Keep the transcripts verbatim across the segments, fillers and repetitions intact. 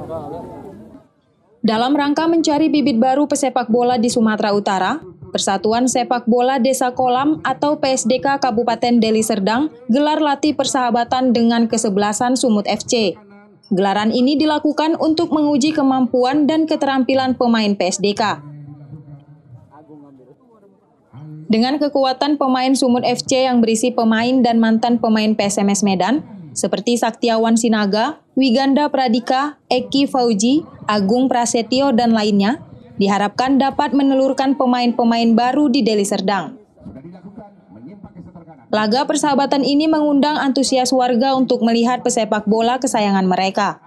Dalam rangka mencari bibit baru pesepak bola di Sumatera Utara, Persatuan Sepak Bola Desa Kolam atau P S D K Kabupaten Deli Serdang gelar latih persahabatan dengan kesebelasan Sumut F C. Gelaran ini dilakukan untuk menguji kemampuan dan keterampilan pemain P S D K. Dengan kekuatan pemain Sumut F C yang berisi pemain dan mantan pemain P S M S Medan, seperti Saktiawan Sinaga, Wiganda Pradika, Eki Fauji, Agung Prasetyo, dan lainnya, diharapkan dapat menelurkan pemain-pemain baru di Deli Serdang. Laga persahabatan ini mengundang antusias warga untuk melihat pesepak bola kesayangan mereka.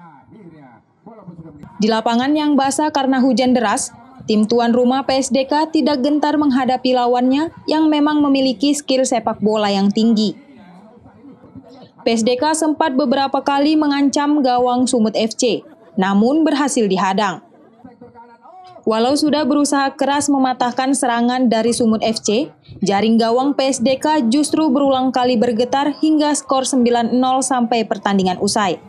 Di lapangan yang basah karena hujan deras, tim tuan rumah P S D K tidak gentar menghadapi lawannya yang memang memiliki skill sepak bola yang tinggi. P S D K sempat beberapa kali mengancam gawang Sumut F C, namun berhasil dihadang. Walau sudah berusaha keras mematahkan serangan dari Sumut F C, jaring gawang P S D K justru berulang kali bergetar hingga skor sembilan nol sampai pertandingan usai.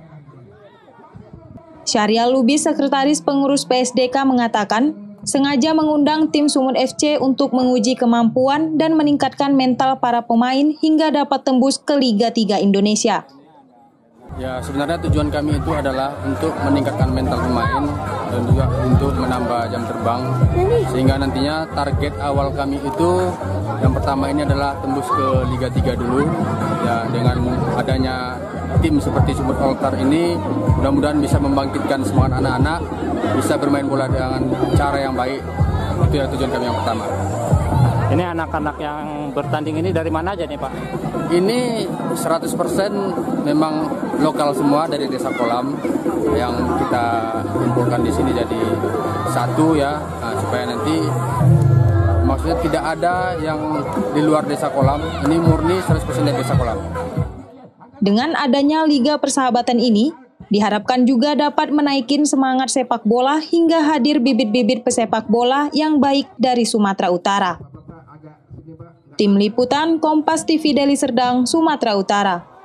Syahrial Lubis, sekretaris pengurus P S D K, mengatakan sengaja mengundang tim Sumut F C untuk menguji kemampuan dan meningkatkan mental para pemain hingga dapat tembus ke Liga tiga Indonesia. Ya, sebenarnya tujuan kami itu adalah untuk meningkatkan mental pemain dan juga untuk menambah jam terbang, sehingga nantinya target awal kami itu yang pertama ini adalah tembus ke Liga tiga dulu. Ya, dengan adanya tim seperti Sumut Altar ini mudah-mudahan bisa membangkitkan semangat anak-anak, bisa bermain bola dengan cara yang baik. Itu ya tujuan kami yang pertama. Ini anak-anak yang bertanding ini dari mana aja nih, Pak? Ini seratus persen memang lokal semua dari Desa Kolam yang kita kumpulkan di sini jadi satu ya, nah, supaya nanti maksudnya tidak ada yang di luar Desa Kolam. Ini murni seratus persen dari Desa Kolam. Dengan adanya Liga Persahabatan ini, diharapkan juga dapat menaikin semangat sepak bola hingga hadir bibit-bibit pesepak bola yang baik dari Sumatera Utara. Tim Liputan Kompas T V Deli Serdang, Sumatera Utara.